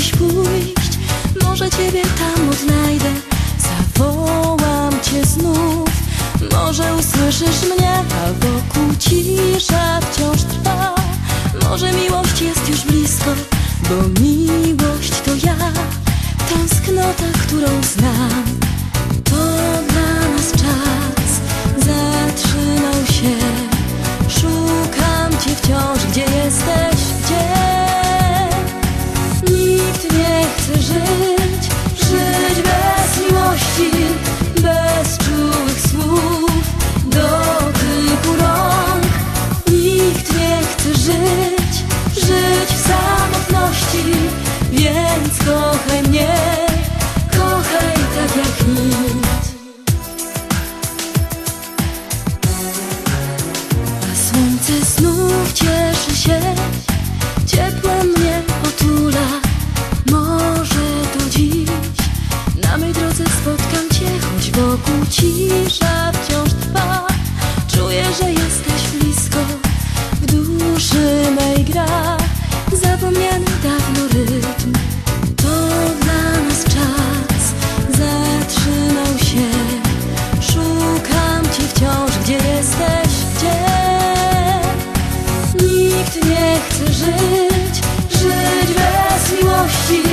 dziś pójść, może Ciebie tam odnajdę. Zawołam Cię znów, może usłyszysz mnie, a wokół cisza wciąż trwa. Może miłość jest już blisko, bo miłość to ja, tęsknota, którą znam. To dla nas czas zatrzymał się. Szukam Cię wciąż, gdzie jesteś, gdzie? Nikt nie chce żyć, żyć bez miłości, bez czułych słów, dotyku rąk. Nikt nie chce żyć, żyć w samotności, więc kochaj mnie, kochaj tak jak nikt. A słońce znów cieszy się, ciepłem mnie otula. Może to dziś na mej drodze spotkam Cię, choć wokół cisza wciąż trwa. Czuję, że jesteś blisko, w duszy mej gra zapomniany dawno rytm. To dla nas czas zatrzymał się. Szukam Cię wciąż, gdzie jesteś, gdzie? Nikt nie chce żyć, żyć bez miłości,